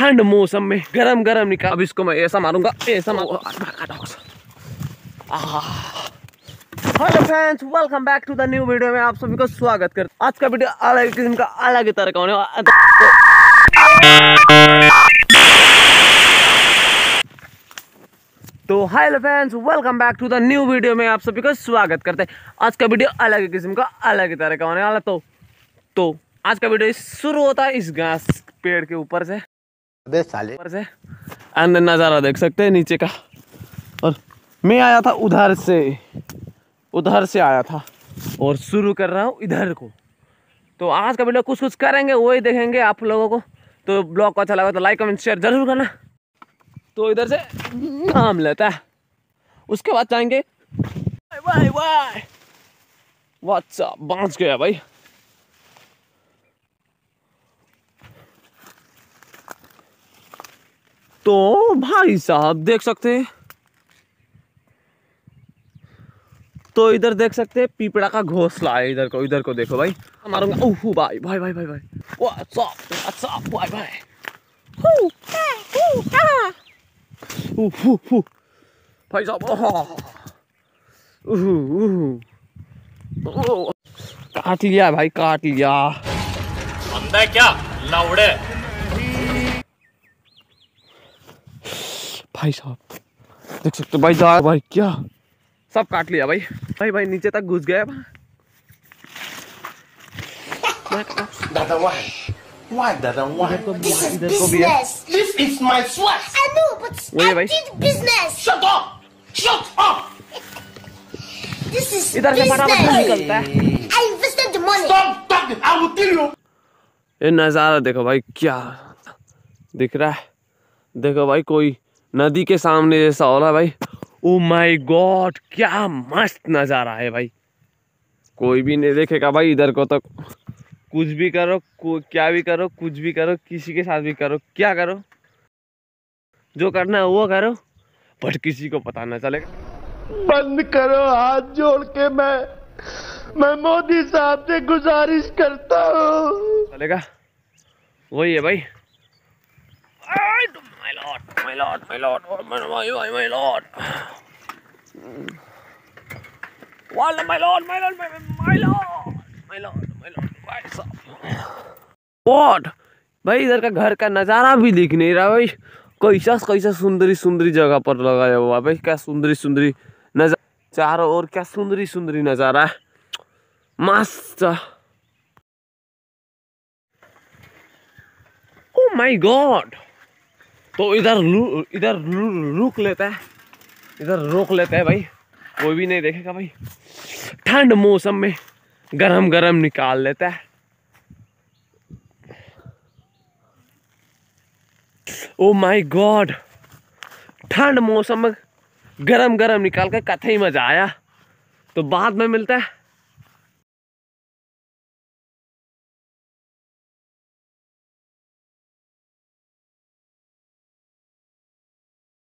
ठंड मौसम में गरम गरम निकाल। अब इसको मैं ऐसा मारूंगा, ऐसा hello friends, welcome back to the new video में आप सभी को स्वागत करता हूं। आज का वीडियो अलग किस्म का, अलग ही तरह का होने वाला। तो hello friends, welcome back to the new video में आप सभी को स्वागत करते हैं। आज का वीडियो अलग ही किस्म का, अलग ही तरह का होने वाला। तो आज का वीडियो शुरू होता है इस घास पेड़ के ऊपर से। ऊपर से अंदर नज़ारा देख सकते हैं नीचे का। और मैं आया था उधर से आया था और शुरू कर रहा हूँ इधर को। तो आज का वीडियो कुछ करेंगे, वही देखेंगे आप लोगों को। तो ब्लॉग को अच्छा लगा तो लाइक कमेंट शेयर जरूर करना। तो इधर से नाम लेता है, उसके बाद जाएंगे वाई व्हाट्सअप बांच गया भाई। तो भाई साहब देख सकते हैं, तो इधर देख सकते हैं पीपड़ा का घोंसला है। इधर को देखो भाई, मारूंगा। ओह भाई भाई भाई भाई भाई व्हाट्सअप भाई भाई। भाई साहब काट लिया भाई, काट लिया। अंदर क्या लौड़े। भाई साहब देख सकते हो भाई क्या सब काट लिया भाई भाई नीचे तक घुस गया। दादा why दादा why this is business. this is my sweat. I know, but I did business. Shut up. This is इधर से फटाफट business. निकलता है। I invested the money. Stop talking. I will kill you. ये नज़ारा देखो भाई, क्या दिख रहा है। देखो भाई कोई नदी के सामने जैसा हो रहा है भाई। ओ माय गॉड, क्या मस्त नज़ारा है भाई। कोई भी नहीं देखेगा भाई इधर को। तो कुछ भी करो, क्या भी करो, कुछ भी करो, किसी के साथ भी करो, क्या करो, जो करना है वो करो, बट किसी को पता ना चलेगा। बंद करो हाथ जोड़ के, मैं मोदी साहब से गुजारिश करता हूँ। चलेगा वही है भाई। My lord, my lord, my lord. What? भाई इधर का घर का नज़ारा भी दिख नहीं रहा भाई। कैसा सुंदरी जगह पर लगाया हुआ भाई। क्या सुंदरी नज़ारा चारों ओर, क्या सुंदरी नज़ारा है, मस्त। Oh my god. तो इधर रुक लेता है, इधर रोक लेता है भाई, कोई भी नहीं देखेगा भाई। ठंड मौसम में गरम निकाल लेता है। ओ माय गॉड, ठंड मौसम में गरम निकाल के कथे ही मजा आया। तो बाद में मिलता है।